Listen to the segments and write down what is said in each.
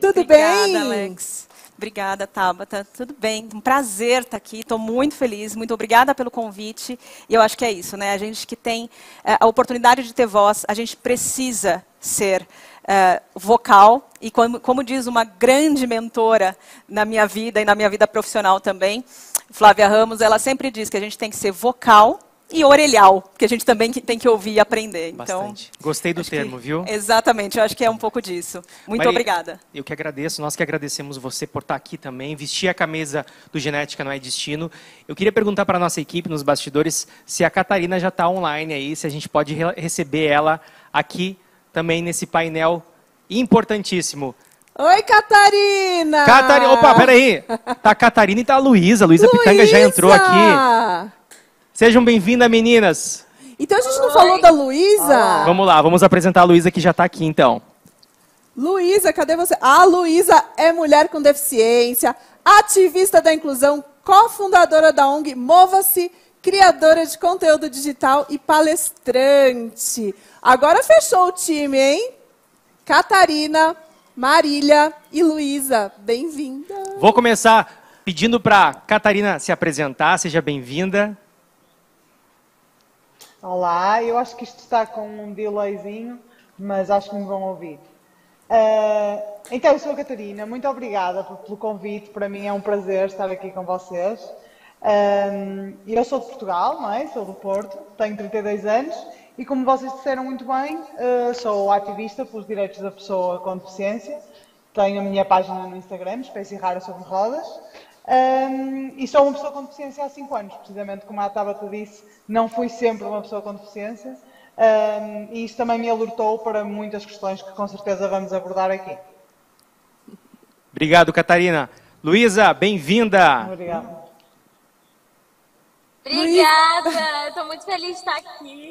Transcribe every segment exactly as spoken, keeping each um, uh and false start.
tudo Obrigada, bem? Alex. Obrigada, Tabata. Tudo bem, um prazer estar aqui, estou muito feliz, muito obrigada pelo convite. E eu acho que é isso, né? A gente que tem é, a oportunidade de ter voz, a gente precisa ser é, vocal. E como, como diz uma grande mentora na minha vida e na minha vida profissional também, Flávia Ramos, ela sempre diz que a gente tem que ser vocal e orelhal, que a gente também tem que ouvir e aprender. Bastante. Então, Gostei do termo, que, viu? Exatamente, eu acho que é um pouco disso. Muito Mari, obrigada. Eu que agradeço, nós que agradecemos você por estar aqui também, vestir a camisa do Genética Não é Destino. Eu queria perguntar para a nossa equipe nos bastidores se a Catarina já está online aí, se a gente pode re receber ela aqui também nesse painel importantíssimo. Oi, Catarina! Catarina, opa, peraí. Tá a Catarina e tá a Luísa. A Luísa Pitanga já entrou aqui. Sejam bem-vindas, meninas. Então a gente não falou da Luísa? Vamos lá, vamos apresentar a Luísa que já está aqui, então. Luísa, cadê você? A Luísa é mulher com deficiência, ativista da inclusão, cofundadora da O N G Mova-se, criadora de conteúdo digital e palestrante. Agora fechou o time, hein? Catarina, Marília e Luísa, bem-vinda. Vou começar pedindo para Catarina se apresentar. Seja bem-vinda. Olá, eu acho que isto está com um delayzinho, mas acho que me vão ouvir. Uh, então, eu sou a Catarina, muito obrigada pelo convite, para mim é um prazer estar aqui com vocês. Uh, eu sou de Portugal, não é? Sou do Porto, tenho trinta e dois anos e, como vocês disseram muito bem, uh, sou ativista pelos direitos da pessoa com deficiência. Tenho a minha página no Instagram, Espécie Rara Sobre Rodas. Um, e sou uma pessoa com deficiência há cinco anos, precisamente como a Tabata disse, não fui sempre uma pessoa com deficiência, um, e isso também me alertou para muitas questões que com certeza vamos abordar aqui. Obrigado, Catarina. Luísa, bem-vinda. Obrigada. Obrigada, estou muito feliz de estar aqui.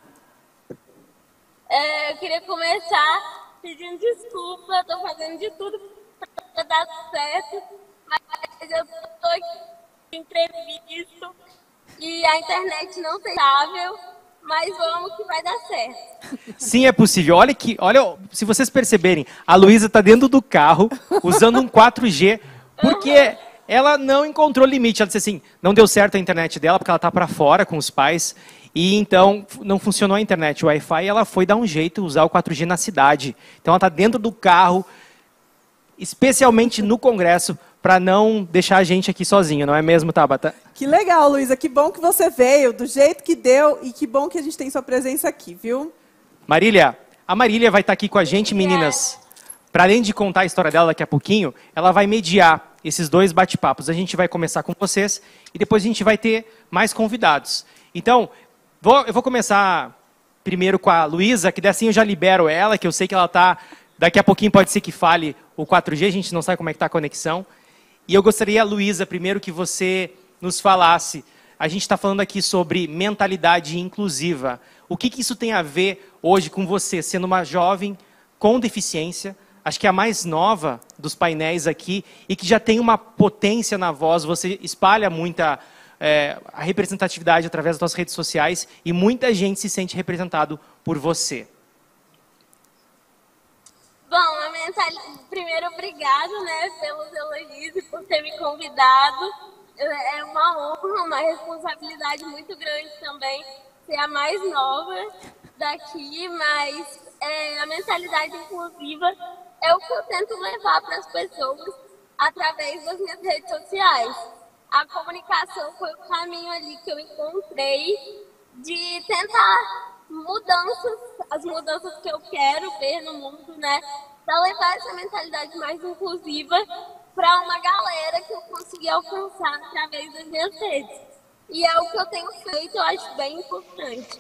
É, eu queria começar pedindo desculpa, estou fazendo de tudo para dar certo. Mas eu estou aqui em entrevista e a internet não está estável, mas vamos que vai dar certo. Sim, é possível. Olha que, olha, se vocês perceberem, a Luísa está dentro do carro usando um quatro G, porque uhum. ela não encontrou limite. Ela disse assim, não deu certo a internet dela porque ela está para fora com os pais e então não funcionou a internet, o Wi-Fi, e ela foi dar um jeito usar o quatro G na cidade. Então ela está dentro do carro, especialmente no Congresso, para não deixar a gente aqui sozinho, não é mesmo, Tabata? Que legal, Luísa. Que bom que você veio, do jeito que deu, e que bom que a gente tem sua presença aqui, viu? Marília, a Marília vai estar aqui com a gente, meninas. Para além de contar a história dela daqui a pouquinho, ela vai mediar esses dois bate-papos. A gente vai começar com vocês e depois a gente vai ter mais convidados. Então, vou, eu vou começar primeiro com a Luísa, que assim eu já libero ela, que eu sei que ela está... Daqui a pouquinho pode ser que fale o quatro G, a gente não sabe como é que está a conexão. E eu gostaria, Luísa, primeiro que você nos falasse, a gente está falando aqui sobre mentalidade inclusiva. O que, que isso tem a ver hoje com você, sendo uma jovem com deficiência, acho que é a mais nova dos painéis aqui, e que já tem uma potência na voz, você espalha muita é, a representatividade através das suas redes sociais, e muita gente se sente representado por você. Bom, a mentalidade... primeiro, obrigado, né, pelos elogios e por ter me convidado. É uma honra, uma responsabilidade muito grande também ser a mais nova daqui, mas é, a mentalidade inclusiva é o que eu tento levar para as pessoas através das minhas redes sociais. A comunicação foi o caminho ali que eu encontrei de tentar mudanças, as mudanças que eu quero ver no mundo, né? Para levar essa mentalidade mais inclusiva para uma galera que eu consegui alcançar através das minhas redes. E é o que eu tenho feito, eu acho bem importante.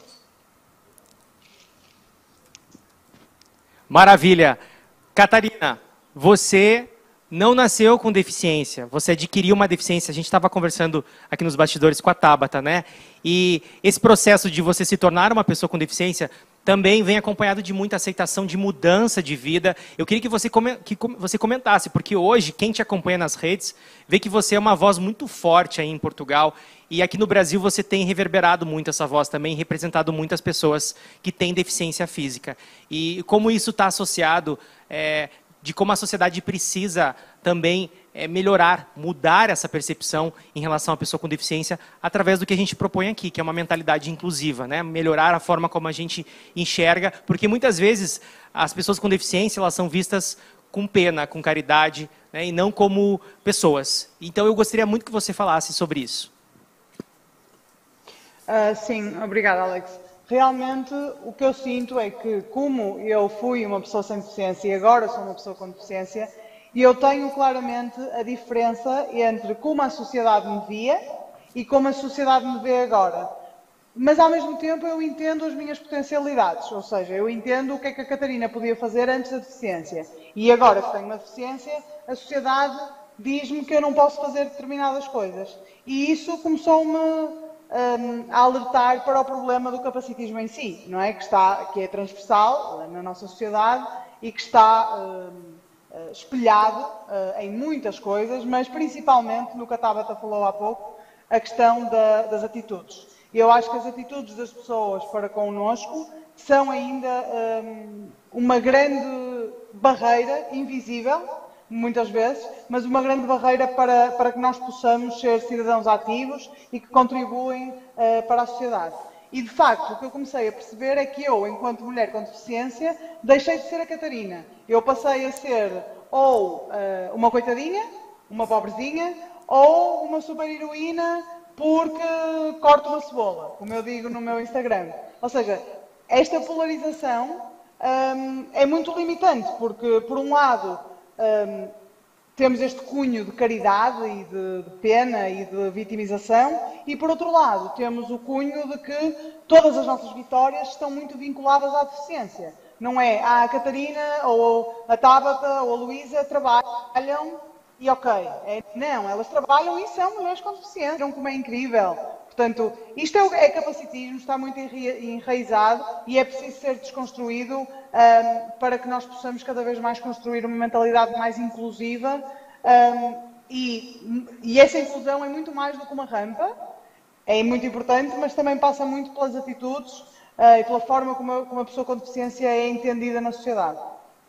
Maravilha. Catarina, você não nasceu com deficiência, você adquiriu uma deficiência. A gente estava conversando aqui nos bastidores com a Tabata, né? E esse processo de você se tornar uma pessoa com deficiência também vem acompanhado de muita aceitação, de mudança de vida. Eu queria que você, que você comentasse, porque hoje, quem te acompanha nas redes, vê que você é uma voz muito forte aí em Portugal, e aqui no Brasil você tem reverberado muito essa voz também, representado muitas pessoas que têm deficiência física. E como isso está associado... É, de como a sociedade precisa também é, melhorar, mudar essa percepção em relação à pessoa com deficiência através do que a gente propõe aqui, que é uma mentalidade inclusiva, né? Melhorar a forma como a gente enxerga, porque muitas vezes as pessoas com deficiência elas são vistas com pena, com caridade, né? E não como pessoas. Então eu gostaria muito que você falasse sobre isso. Uh, sim, obrigada, Alex. Realmente, o que eu sinto é que, como eu fui uma pessoa sem deficiência e agora sou uma pessoa com deficiência, eu tenho claramente a diferença entre como a sociedade me via e como a sociedade me vê agora. Mas, ao mesmo tempo, eu entendo as minhas potencialidades, ou seja, eu entendo o que é que a Catarina podia fazer antes da deficiência. E agora que tenho uma deficiência, a sociedade diz-me que eu não posso fazer determinadas coisas. E isso começou-me Um, a alertar para o problema do capacitismo em si, não é? Que, está, que é transversal na nossa sociedade e que está um, espelhado uh, em muitas coisas, mas principalmente no que a Tabata falou há pouco, a questão da, das atitudes. Eu acho que as atitudes das pessoas para connosco são ainda um, uma grande barreira invisível, muitas vezes, mas uma grande barreira para, para que nós possamos ser cidadãos ativos e que contribuem uh, para a sociedade. E, de facto, o que eu comecei a perceber é que eu, enquanto mulher com deficiência, deixei de ser a Catarina. Eu passei a ser ou uh, uma coitadinha, uma pobrezinha, ou uma super-heroína porque corto uma cebola, como eu digo no meu Instagram. Ou seja, esta polarização um, é muito limitante, porque, por um lado, Um, temos este cunho de caridade e de, de pena e de vitimização e, por outro lado, temos o cunho de que todas as nossas vitórias estão muito vinculadas à deficiência. Não é ah, a Catarina ou a Tabata ou a Luísa trabalham e ok. É, não, elas trabalham e são mulheres com deficiência, como é incrível. Portanto, isto é, é capacitismo, está muito enraizado e é preciso ser desconstruído um, para que nós possamos cada vez mais construir uma mentalidade mais inclusiva um, e, e essa inclusão é muito mais do que uma rampa, é muito importante, mas também passa muito pelas atitudes uh, e pela forma como a, como a pessoa com deficiência é entendida na sociedade.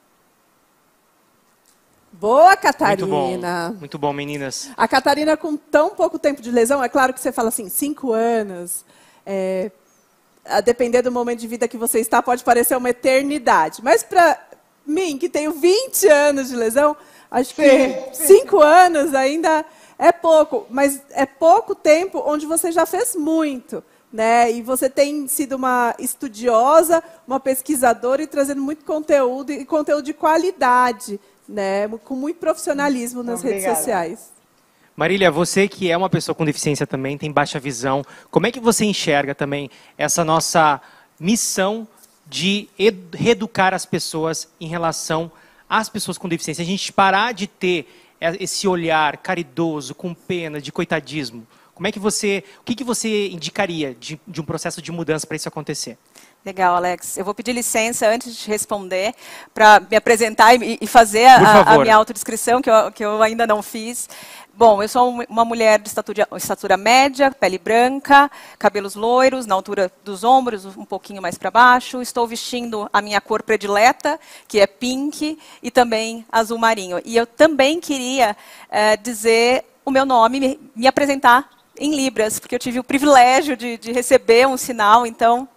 Boa, Catarina. Muito bom, muito bom, meninas. A Catarina, com tão pouco tempo de lesão, é claro que você fala assim, cinco anos, é, a depender do momento de vida que você está, pode parecer uma eternidade. Mas para mim, que tenho vinte anos de lesão, acho que sim, cinco anos ainda é pouco. Mas é pouco tempo onde você já fez muito, né? E você tem sido uma estudiosa, uma pesquisadora e trazendo muito conteúdo, e conteúdo de qualidade, né, com muito profissionalismo nas Obrigada. redes sociais. Marília, você que é uma pessoa com deficiência também, tem baixa visão, como é que você enxerga também essa nossa missão de reeducar as pessoas em relação às pessoas com deficiência? A gente parar de ter esse olhar caridoso, com pena, de coitadismo. Como é que você, o que, que você indicaria de, de um processo de mudança para isso acontecer? Legal, Alex. Eu vou pedir licença antes de te responder para me apresentar e, e fazer a, a minha autodescrição, que eu, que eu ainda não fiz. Bom, eu sou uma mulher de estatura, estatura média, pele branca, cabelos loiros, na altura dos ombros, um pouquinho mais para baixo. Estou vestindo a minha cor predileta, que é pink, e também azul marinho. E eu também queria é, dizer o meu nome, me, me apresentar em Libras, porque eu tive o privilégio de, de receber um sinal, então...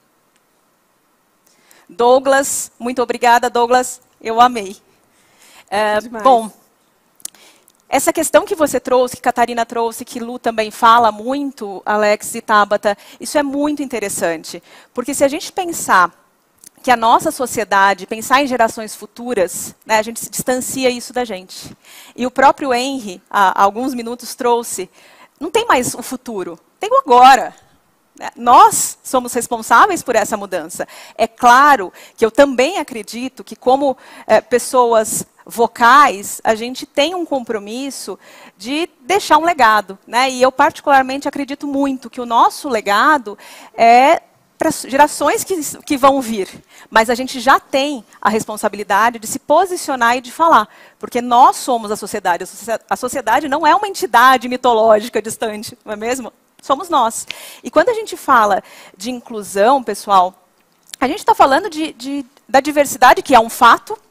Douglas, muito obrigada, Douglas, eu amei. É, bom, essa questão que você trouxe, que Catarina trouxe, que Lu também fala muito, Alex e Tabata, isso é muito interessante. Porque se a gente pensar que a nossa sociedade, pensar em gerações futuras, né, a gente se distancia isso da gente. E o próprio Henry, há alguns minutos, trouxe, não tem mais o futuro, tem o agora. Nós somos responsáveis por essa mudança. É claro que eu também acredito que, como é, pessoas vocais, a gente tem um compromisso de deixar um legado, né? E eu particularmente acredito muito que o nosso legado é para gerações que, que vão vir. Mas a gente já tem a responsabilidade de se posicionar e de falar. Porque nós somos a sociedade. A sociedade não é uma entidade mitológica distante, não é mesmo? Somos nós. E quando a gente fala de inclusão, pessoal, a gente está falando de, de, da diversidade, que é um fato,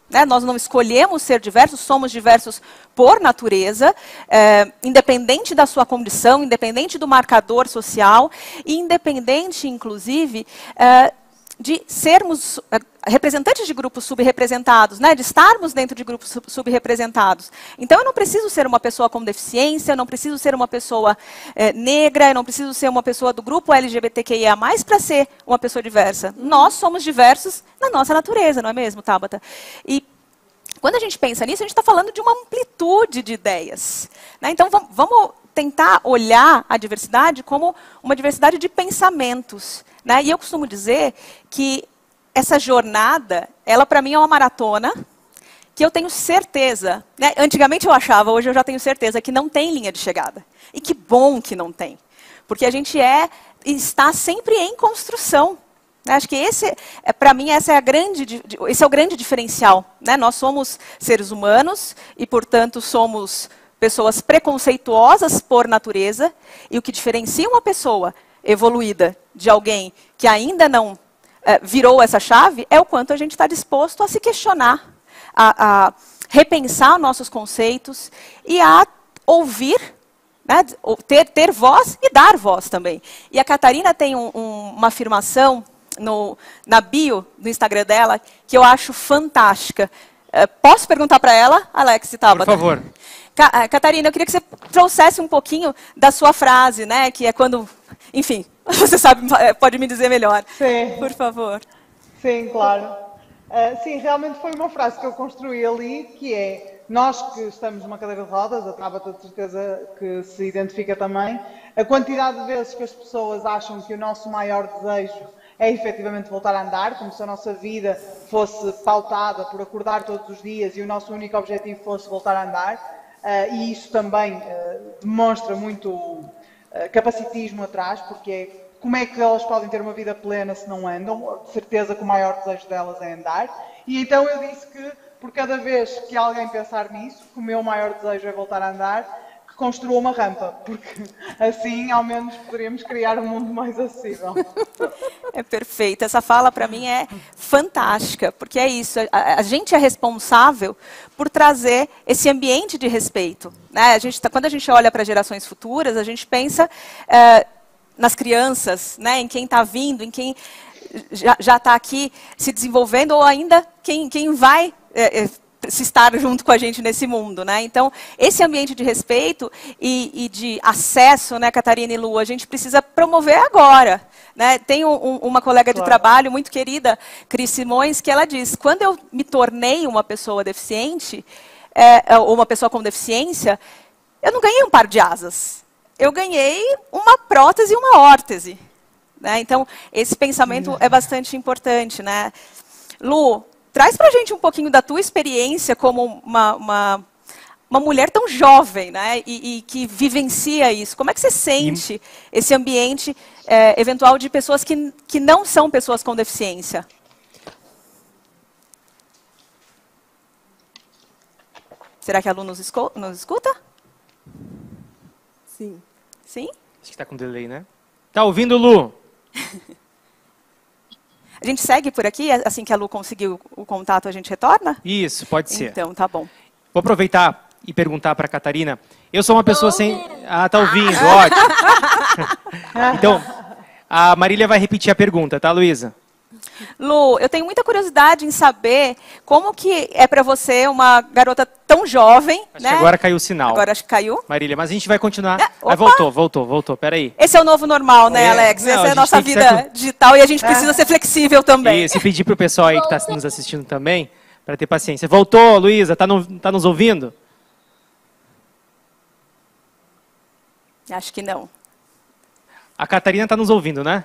né? Nós não escolhemos ser diversos, somos diversos por natureza, é, independente da sua condição, independente do marcador social, e independente, inclusive, é, de sermos representantes de grupos subrepresentados, né, de estarmos dentro de grupos subrepresentados. Então, eu não preciso ser uma pessoa com deficiência, eu não preciso ser uma pessoa é, negra, eu não preciso ser uma pessoa do grupo L G B T Q I A mais, para ser uma pessoa diversa. Nós somos diversos na nossa natureza, não é mesmo, Tabata? E quando a gente pensa nisso, a gente está falando de uma amplitude de ideias, né? Então, vamos, vamos tentar olhar a diversidade como uma diversidade de pensamentos, né? E eu costumo dizer que essa jornada, ela para mim é uma maratona, que eu tenho certeza, né? Antigamente eu achava, hoje eu já tenho certeza que não tem linha de chegada. E que bom que não tem. Porque a gente é, está sempre em construção. Né? Acho que esse, é, para mim, essa é a grande, esse é o grande diferencial. Né? Nós somos seres humanos e, portanto, somos pessoas preconceituosas por natureza. E o que diferencia uma pessoa evoluída de alguém que ainda não é, virou essa chave é o quanto a gente está disposto a se questionar, a, a repensar nossos conceitos e a ouvir, né, ter, ter voz e dar voz também. E a Catarina tem um, um, uma afirmação no, na bio do Instagram dela que eu acho fantástica. É, posso perguntar para ela, Alex e Tabata? Por favor. Ca Catarina, eu queria que você trouxesse um pouquinho da sua frase, né, que é quando... Enfim, você sabe, pode me dizer melhor. Sim. Por favor. Sim, claro. Uh, sim, realmente foi uma frase que eu construí ali, que é, nós que estamos numa cadeira de rodas, a Tabata de certeza que se identifica também, a quantidade de vezes que as pessoas acham que o nosso maior desejo é efetivamente voltar a andar, como se a nossa vida fosse pautada por acordar todos os dias e o nosso único objetivo fosse voltar a andar, uh, e isso também uh, demonstra muito uh, capacitismo atrás, porque é como é que elas podem ter uma vida plena se não andam? De certeza que o maior desejo delas é andar. E então eu disse que, por cada vez que alguém pensar nisso, que o meu maior desejo é voltar a andar, que construa uma rampa, porque assim, ao menos, poderíamos criar um mundo mais acessível. É perfeito. Essa fala, para mim, é fantástica, porque é isso. A, a gente é responsável por trazer esse ambiente de respeito. Né? A gente tá, quando a gente olha para gerações futuras, a gente pensa... É, nas crianças, né, em quem está vindo, em quem já está aqui se desenvolvendo, ou ainda quem, quem vai é, é, se estar junto com a gente nesse mundo. Né? Então, esse ambiente de respeito e, e de acesso, né, Catarina e Lu, a gente precisa promover agora. Né? Tem um, um, uma colega de claro. trabalho muito querida, Cris Simões, que ela diz, quando eu me tornei uma pessoa deficiente, é, ou uma pessoa com deficiência, eu não ganhei um par de asas. Eu ganhei uma prótese e uma órtese. Né? Então, esse pensamento é bastante importante. Né? Lu, traz para a gente um pouquinho da tua experiência como uma, uma, uma mulher tão jovem, né? e, e que vivencia isso. Como é que você sente e... esse ambiente é, eventual de pessoas que, que não são pessoas com deficiência? Será que a Lu nos, esco nos escuta? Sim. Sim? Acho que está com delay, né? Tá ouvindo, Lu? A gente segue por aqui, assim que a Lu conseguiu o contato, a gente retorna? Isso, pode ser. Então, tá bom. Vou aproveitar e perguntar para a Catarina. Eu sou uma pessoa sem... Ah, tá ouvindo, ótimo. Então, a Marília vai repetir a pergunta, tá, Luísa? Lu, eu tenho muita curiosidade em saber como que é para você, uma garota tão jovem, acho né? que agora caiu o sinal. Agora acho que caiu. Marília, mas a gente vai continuar. É, Mas voltou, voltou, voltou, peraí. Esse é o novo normal, né, É, Alex? não, Essa a é a gente nossa tem que vida ser- digital e a gente precisa ser flexível também. E se pedir para o pessoal aí que está nos assistindo também, para ter paciência. Voltou, Luísa, tá, no, tá nos ouvindo? Acho que não. A Catarina está nos ouvindo, né?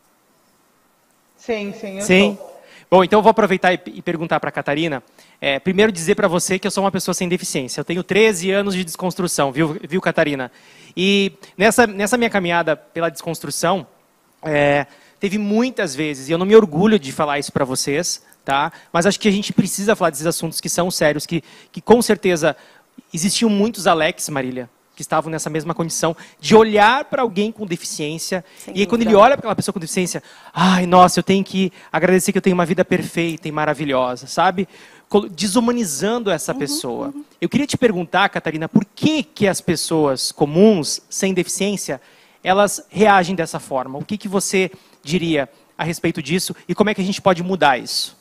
Sim, sim, eu Sim. estou. Bom, então eu vou aproveitar e, e perguntar para a Catarina. É, primeiro dizer para você que eu sou uma pessoa sem deficiência. Eu tenho treze anos de desconstrução, viu, viu Catarina? E nessa, nessa minha caminhada pela desconstrução, é, teve muitas vezes, e eu não me orgulho de falar isso para vocês, tá? Mas acho que a gente precisa falar desses assuntos que são sérios, que, que com certeza existiam muitos Alex, Marília, que estavam nessa mesma condição, de olhar para alguém com deficiência, Sem e aí, quando ele dúvida. olha para aquela pessoa com deficiência, ai, nossa, eu tenho que agradecer que eu tenho uma vida perfeita e maravilhosa, sabe? Colo- Desumanizando essa pessoa. Eu queria te perguntar, Catarina, por que que as pessoas comuns, sem deficiência, elas reagem dessa forma? O que que você diria a respeito disso e como é que a gente pode mudar isso?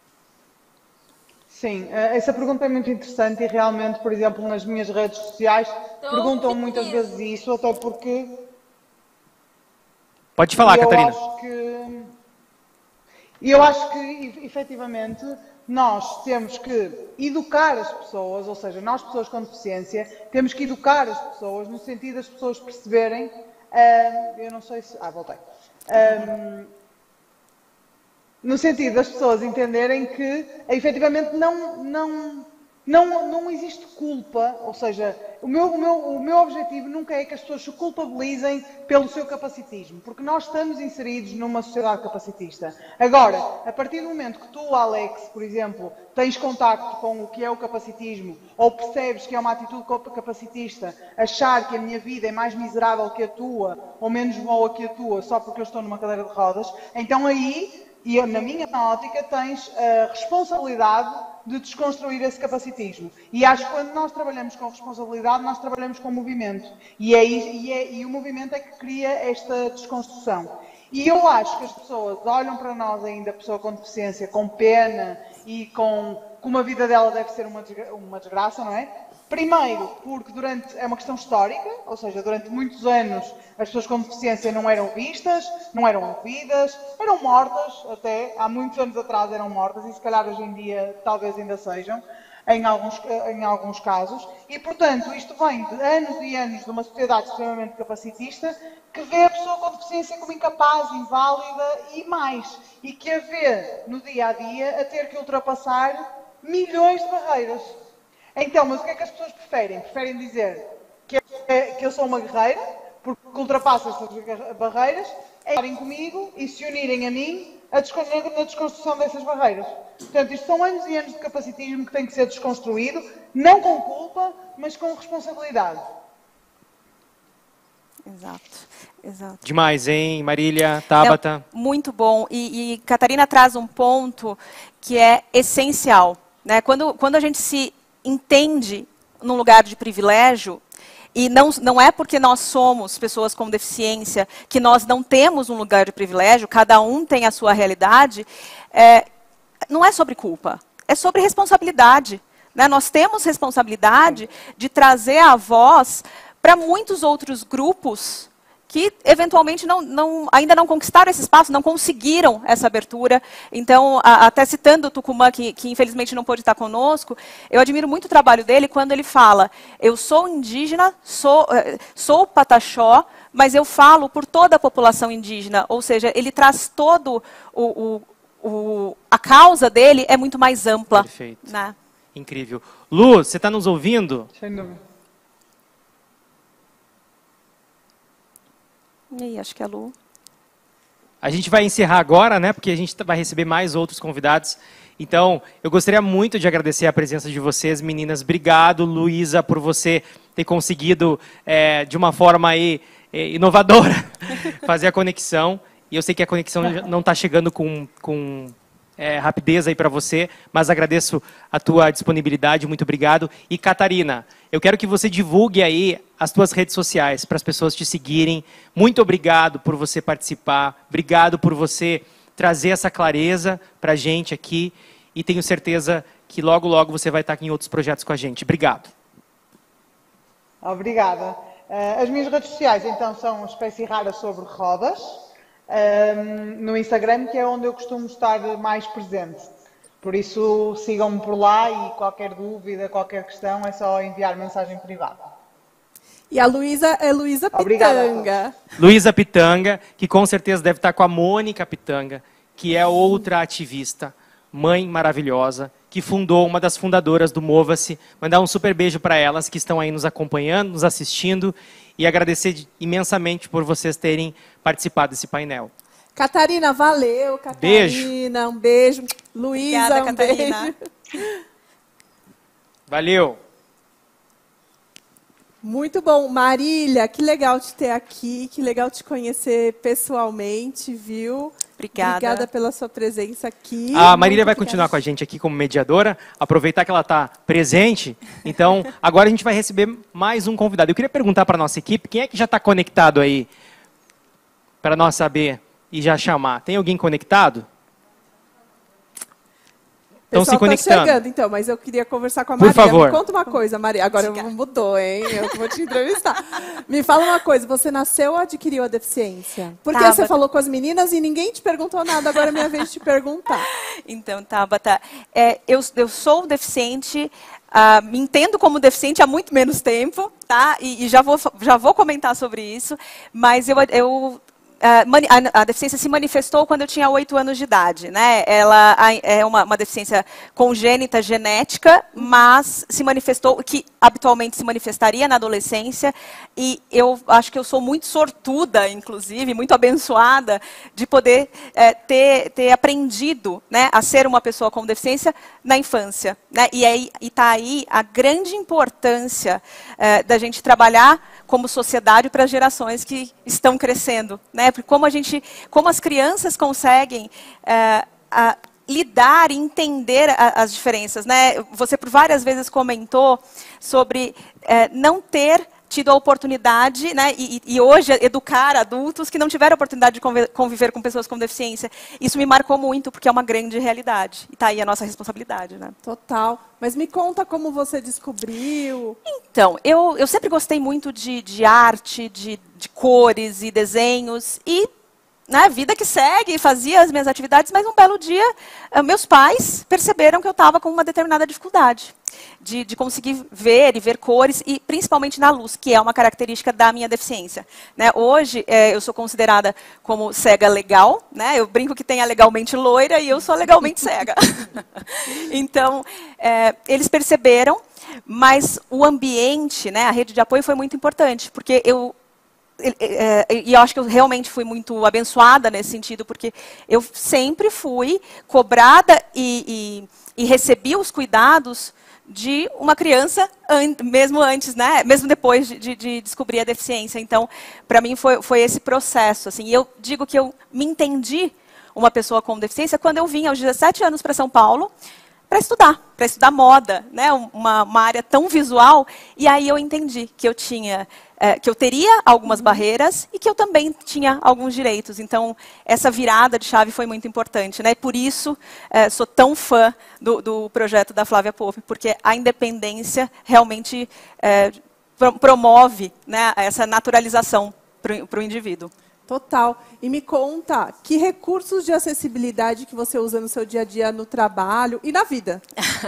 Sim, eh, essa pergunta é muito interessante e realmente, por exemplo, nas minhas redes sociais perguntam muitas vezes isso, até porque Pode falar, eu Catarina. acho que e eu acho que e- efetivamente nós temos que educar as pessoas, ou seja, nós pessoas com deficiência temos que educar as pessoas no sentido das pessoas perceberem, ah, eu não sei se, ah, voltei. Ah, no sentido das pessoas entenderem que, efetivamente, não, não, não, não existe culpa, ou seja, o meu, o, meu, o meu objetivo nunca é que as pessoas se culpabilizem pelo seu capacitismo, porque nós estamos inseridos numa sociedade capacitista. Agora, a partir do momento que tu, Alex, por exemplo, tens contacto com o que é o capacitismo, ou percebes que é uma atitude capacitista, achar que a minha vida é mais miserável que a tua, ou menos boa que a tua, só porque eu estou numa cadeira de rodas, então aí... E na minha ótica tens a responsabilidade de desconstruir esse capacitismo. E acho que quando nós trabalhamos com responsabilidade, nós trabalhamos com movimento. E, é, e, é, e o movimento é que cria esta desconstrução. E eu acho que as pessoas olham para nós ainda, pessoa com deficiência, com pena e com como a vida dela deve ser uma desgra uma desgraça, não é? Primeiro, porque durante, é uma questão histórica, ou seja, durante muitos anos as pessoas com deficiência não eram vistas, não eram ouvidas, eram mortas, até há muitos anos atrás eram mortas e se calhar hoje em dia talvez ainda sejam, em alguns, em alguns casos, e portanto isto vem de anos e anos de uma sociedade extremamente capacitista que vê a pessoa com deficiência como incapaz, inválida e mais, e que a vê no dia a dia a ter que ultrapassar milhões de barreiras. Então, mas o que é que as pessoas preferem? Preferem dizer que, que eu sou uma guerreira, porque ultrapasso estas barreiras, é estarem comigo e se unirem a mim a na desconstrução dessas barreiras. Portanto, isto são anos e anos de capacitismo que tem que ser desconstruído, não com culpa, mas com responsabilidade. Exato, exato. Demais, hein, Marília, Tabata? É muito bom. E, e Catarina traz um ponto que é essencial, né? Quando, quando a gente se entende num lugar de privilégio, e não, não é porque nós somos pessoas com deficiência que nós não temos um lugar de privilégio, cada um tem a sua realidade, é, não é sobre culpa, é sobre responsabilidade. Né? Nós temos responsabilidade de trazer a voz para muitos outros grupos que eventualmente não, não, ainda não conquistaram esse espaço, não conseguiram essa abertura. Então, a, até citando o Tucumã, que, que infelizmente não pôde estar conosco, eu admiro muito o trabalho dele quando ele fala, eu sou indígena, sou, sou pataxó, mas eu falo por toda a população indígena. Ou seja, ele traz todo o... o, o a causa dele é muito mais ampla. Perfeito. Né? Incrível. Lu, você está nos ouvindo? Sem dúvida. E acho que é a Lu. A gente vai encerrar agora, né? Porque a gente vai receber mais outros convidados. Então, eu gostaria muito de agradecer a presença de vocês, meninas. Obrigado, Luísa, por você ter conseguido, é, de uma forma aí, é, inovadora, fazer a conexão. E eu sei que a conexão não está chegando com, com é, rapidez aí para você, mas agradeço a tua disponibilidade, muito obrigado. E, Catarina, eu quero que você divulgue aí as tuas redes sociais para as pessoas te seguirem. Muito obrigado por você participar, obrigado por você trazer essa clareza para a gente aqui e tenho certeza que logo, logo você vai estar aqui em outros projetos com a gente. Obrigado. Obrigada. As minhas redes sociais, então, são Espécie Rara sobre Rodas, no Instagram, que é onde eu costumo estar mais presente. Por isso, sigam-me por lá e qualquer dúvida, qualquer questão, é só enviar mensagem privada. E a Luísa é Luísa Pitanga. Luísa Pitanga, que com certeza deve estar com a Mônica Pitanga, que é outra ativista, mãe maravilhosa, que fundou, uma das fundadoras do Mova-se. Mandar um super beijo para elas que estão aí nos acompanhando, nos assistindo, e agradecer imensamente por vocês terem participado desse painel. Catarina, valeu. Catarina, beijo. um beijo. Luísa, um Catarina. beijo. Valeu. Muito bom. Marília, que legal te ter aqui, que legal te conhecer pessoalmente, viu? Obrigada. Obrigada pela sua presença aqui. A Marília Muito vai obrigada. continuar com a gente aqui como mediadora, aproveitar que ela está presente. Então, agora a gente vai receber mais um convidado. Eu queria perguntar para a nossa equipe, quem é que já está conectado aí, para nós saber e já chamar. Tem alguém conectado? Estão se conectando. Tá chegando, então, mas eu queria conversar com a Por Marília. favor. Me conta uma coisa, Maria. Agora mudou, hein? Eu vou te entrevistar. Me fala uma coisa, você nasceu ou adquiriu a deficiência? Porque Tabata. você falou com as meninas e ninguém te perguntou nada, agora é minha vez de te perguntar. Então, Tabata, é, eu, eu sou deficiente, uh, me entendo como deficiente há muito menos tempo, tá? E, e já, vou, já vou comentar sobre isso, mas eu... eu A, a deficiência se manifestou quando eu tinha oito anos de idade, né? Ela é uma, uma deficiência congênita, genética, mas se manifestou, que habitualmente se manifestaria na adolescência, e eu acho que eu sou muito sortuda, inclusive, muito abençoada, de poder é, ter, ter aprendido, né, a ser uma pessoa com deficiência na infância, né? E aí está aí a grande importância é, da gente trabalhar como sociedade para as gerações que estão crescendo, né? Porque como a gente, como as crianças conseguem é, a, lidar e entender a, as diferenças, né? Você por várias vezes comentou sobre é, não ter tido a oportunidade, né, e, e hoje educar adultos que não tiveram a oportunidade de conviver com pessoas com deficiência. Isso me marcou muito, porque é uma grande realidade. E está aí a nossa responsabilidade, né? Total. Mas me conta como você descobriu. Então, eu, eu sempre gostei muito de, de arte, de, de cores e desenhos, e na vida que segue, fazia as minhas atividades, mas um belo dia, meus pais perceberam que eu estava com uma determinada dificuldade de, de conseguir ver e ver cores, e principalmente na luz, que é uma característica da minha deficiência, né? Hoje, é, eu sou considerada como cega legal, né? Eu brinco que tem a legalmente loira e eu sou legalmente cega. Então, é, eles perceberam, mas o ambiente, né, a rede de apoio foi muito importante, porque eu... E eu acho que eu realmente fui muito abençoada nesse sentido, porque eu sempre fui cobrada e, e, e recebi os cuidados de uma criança, mesmo antes, né, mesmo depois de, de descobrir a deficiência. Então, para mim, foi, foi esse processo. Assim, eu digo que eu me entendi uma pessoa com deficiência quando eu vim aos dezessete anos para São Paulo, para estudar, para estudar moda, né, uma, uma área tão visual, e aí eu entendi que eu tinha, é, que eu teria algumas barreiras e que eu também tinha alguns direitos. Então, essa virada de chave foi muito importante, né? Por isso, é, sou tão fã do, do projeto da Flávia Pope, porque a independência realmente é, promove, né, essa naturalização para o indivíduo. Total. E me conta, que recursos de acessibilidade que você usa no seu dia a dia no trabalho e na vida?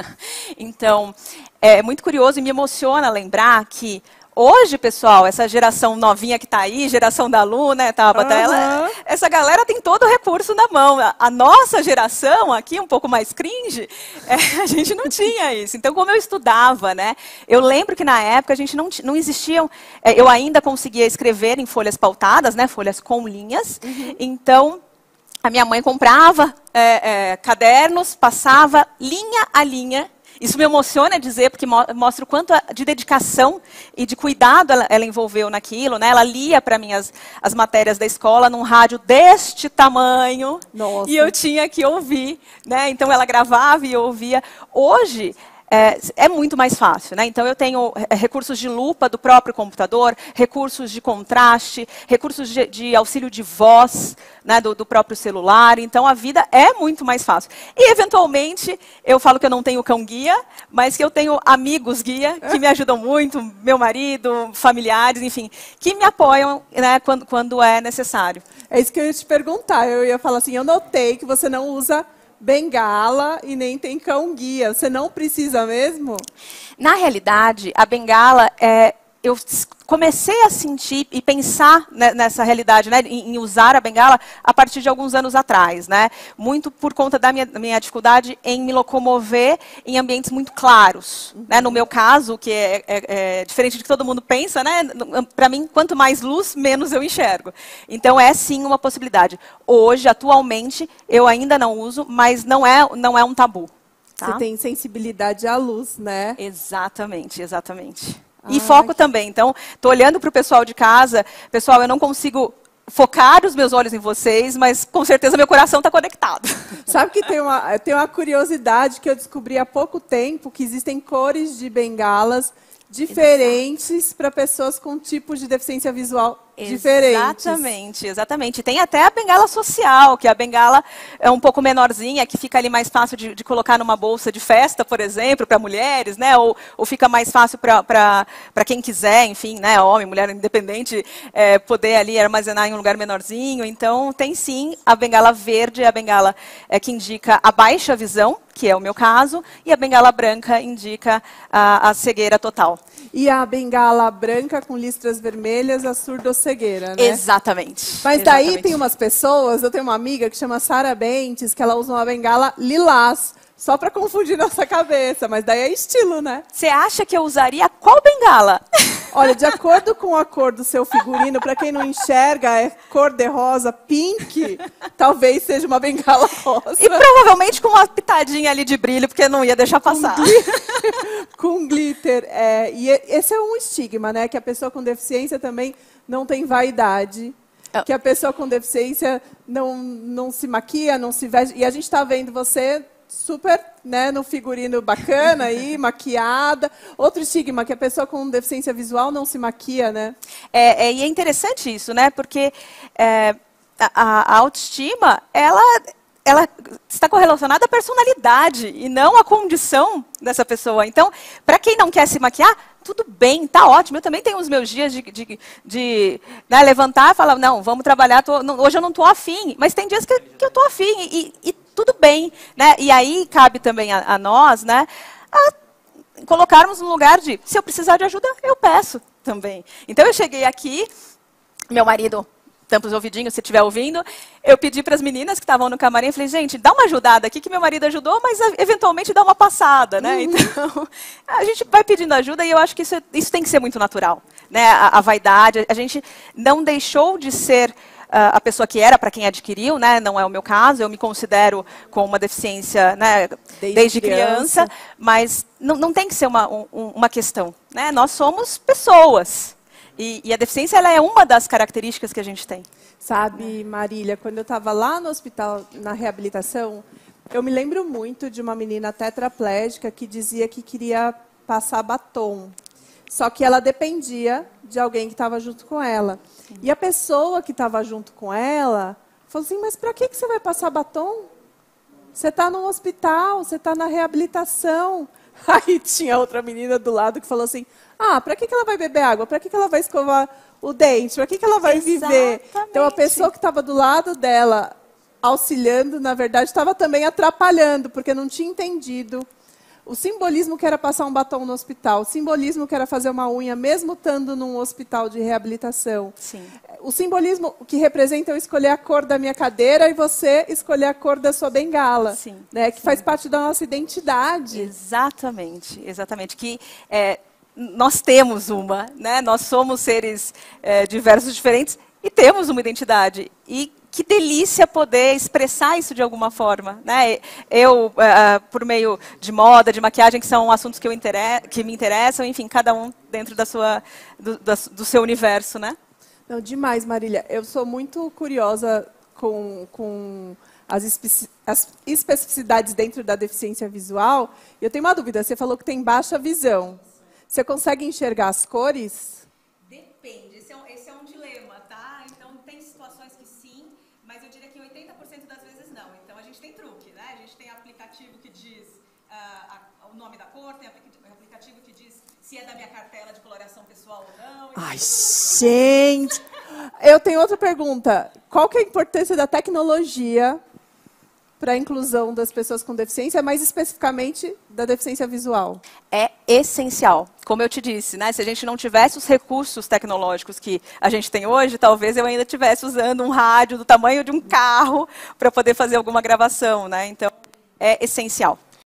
Então, é muito curioso e me emociona lembrar que hoje, pessoal, essa geração novinha que está aí, geração da Lu, né, Tabata, uhum. ela, essa galera tem todo o recurso na mão. A, a nossa geração aqui, um pouco mais cringe, é, a gente não tinha isso. Então, como eu estudava, né, eu lembro que na época a gente não, não existiam, é, eu ainda conseguia escrever em folhas pautadas, né, folhas com linhas, uhum. Então... A minha mãe comprava é, é, cadernos, passava linha a linha. Isso me emociona dizer, porque mo mostra o quanto de dedicação e de cuidado ela, ela envolveu naquilo, né? Ela lia para mim as, as matérias da escola num rádio deste tamanho. Nossa. E eu tinha que ouvir, né? Então ela gravava e eu ouvia. Hoje... É, é muito mais fácil, né? Então eu tenho recursos de lupa do próprio computador, recursos de contraste, recursos de, de auxílio de voz, né, do, do próprio celular. Então a vida é muito mais fácil. E eventualmente eu falo que eu não tenho cão guia, mas que eu tenho amigos guia que me ajudam muito, meu marido, familiares, enfim, que me apoiam, né, quando, quando é necessário. É isso que eu ia te perguntar. Eu ia falar assim, eu notei que você não usa bengala e nem tem cão guia. Você não precisa mesmo? Na realidade, a bengala, é, eu comecei a sentir e pensar nessa realidade, né, em usar a bengala a partir de alguns anos atrás, né? Muito por conta da minha, minha dificuldade em me locomover em ambientes muito claros. Uhum. Né? No meu caso, que é, é, é diferente do que todo mundo pensa, né? Para mim, quanto mais luz, menos eu enxergo. Então, é sim uma possibilidade. Hoje, atualmente, eu ainda não uso, mas não é, não é um tabu. Tá? Você tem sensibilidade à luz, né? Exatamente, exatamente. E Ai, foco que- também. Então, estou olhando para o pessoal de casa. Pessoal, eu não consigo focar os meus olhos em vocês, mas com certeza meu coração está conectado. Sabe que tem uma, tem uma curiosidade que eu descobri há pouco tempo, que existem cores de bengalas diferentes para pessoas com tipos de deficiência visual diferentes. Exatamente, exatamente. Tem até a bengala social, que a bengala é um pouco menorzinha, que fica ali mais fácil de, de colocar numa bolsa de festa, por exemplo, para mulheres, né? Ou, ou fica mais fácil para quem quiser, enfim, né? Homem, mulher, independente, é, poder ali armazenar em um lugar menorzinho. Então, tem sim a bengala verde, a bengala é, que indica a baixa visão, que é o meu caso, e a bengala branca indica a, a cegueira total. E a bengala branca com listras vermelhas, a surdocegueira, né? Exatamente. Mas daí Exatamente. tem umas pessoas, eu tenho uma amiga que chama Sara Bentes, que ela usa uma bengala lilás, só para confundir nossa cabeça, mas daí é estilo, né? Você acha que eu usaria qual bengala? Olha, de acordo com a cor do seu figurino, para quem não enxerga, é cor de rosa, pink, talvez seja uma bengala rosa. E provavelmente com uma pitadinha ali de brilho, porque não ia deixar passar. Com glitter. É, e esse é um estigma, né? Que a pessoa com deficiência também não tem vaidade. Oh. Que a pessoa com deficiência não, não se maquia, não se veste. E a gente está vendo você super, né, no figurino bacana aí, maquiada. Outro estigma, que a pessoa com deficiência visual não se maquia, né? É, é, e é interessante isso, né? Porque é, a, a autoestima, ela, ela está correlacionada à personalidade e não à condição dessa pessoa. Então, para quem não quer se maquiar, tudo bem, tá ótimo. Eu também tenho os meus dias de, de, de né, levantar e falar, não, vamos trabalhar, tô, não, hoje eu não estou afim. Mas tem dias que, que eu estou afim e, e tudo bem, né? E aí cabe também a, a nós, né, a colocarmos no lugar de, se eu precisar de ajuda, eu peço também. Então eu cheguei aqui, meu marido tampa os ouvidinhos, se estiver ouvindo, eu pedi para as meninas que estavam no camarim, falei, gente, dá uma ajudada aqui, que meu marido ajudou, mas eventualmente dá uma passada, né? Uhum. Então, a gente vai pedindo ajuda e eu acho que isso, isso tem que ser muito natural, né? A, a vaidade, a gente não deixou de ser uh, a pessoa que era para quem adquiriu, né? Não é o meu caso, eu me considero com uma deficiência, né? Desde, desde criança, criança, mas não, não tem que ser uma, um, uma questão, né? Nós somos pessoas. E, e a deficiência ela é uma das características que a gente tem. Sabe, Marília, quando eu estava lá no hospital, na reabilitação, eu me lembro muito de uma menina tetraplégica que dizia que queria passar batom. Só que ela dependia de alguém que estava junto com ela. Sim. E a pessoa que estava junto com ela falou assim, mas para que, que você vai passar batom? Você está num hospital, você está na reabilitação. Aí tinha outra menina do lado que falou assim, ah, para que, que ela vai beber água? Para que, que ela vai escovar o dente? Para que, que ela vai Exatamente. viver? Então, a pessoa que estava do lado dela, auxiliando, na verdade, estava também atrapalhando, porque não tinha entendido o simbolismo que era passar um batom no hospital, o simbolismo que era fazer uma unha, mesmo estando num hospital de reabilitação. Sim. O simbolismo que representa eu escolher a cor da minha cadeira e você escolher a cor da sua bengala. Sim. Né, que Sim. faz parte da nossa identidade. Exatamente, exatamente. Que é, nós temos uma, né? Nós somos seres é, diversos, diferentes, e temos uma identidade. E que delícia poder expressar isso de alguma forma, né? Eu, uh, por meio de moda, de maquiagem, que são assuntos que, eu inter... que me interessam, enfim, cada um dentro da sua, do, da, do seu universo, né? Não, demais, Marília. Eu sou muito curiosa com, com as, espe... as especificidades dentro da deficiência visual. Eu tenho uma dúvida. Você falou que tem baixa visão. Você consegue enxergar as cores? Depende. Esse é um, esse é um dilema, tá? Então, tem situações que sim, mas eu diria que oitenta por cento das vezes não. Então, a gente tem truque, né? A gente tem aplicativo que diz uh, a, o nome da cor, tem aplicativo que diz se é da minha cartela de coloração pessoal ou não. Ai, gente! Eu tenho outra pergunta. Qual que é a importância da tecnologia para a inclusão das pessoas com deficiência, mais especificamente da deficiência visual? É essencial. Como eu te disse, né? Se a gente não tivesse os recursos tecnológicos que a gente tem hoje, talvez eu ainda estivesse usando um rádio do tamanho de um carro para poder fazer alguma gravação, né? Então, é essencial.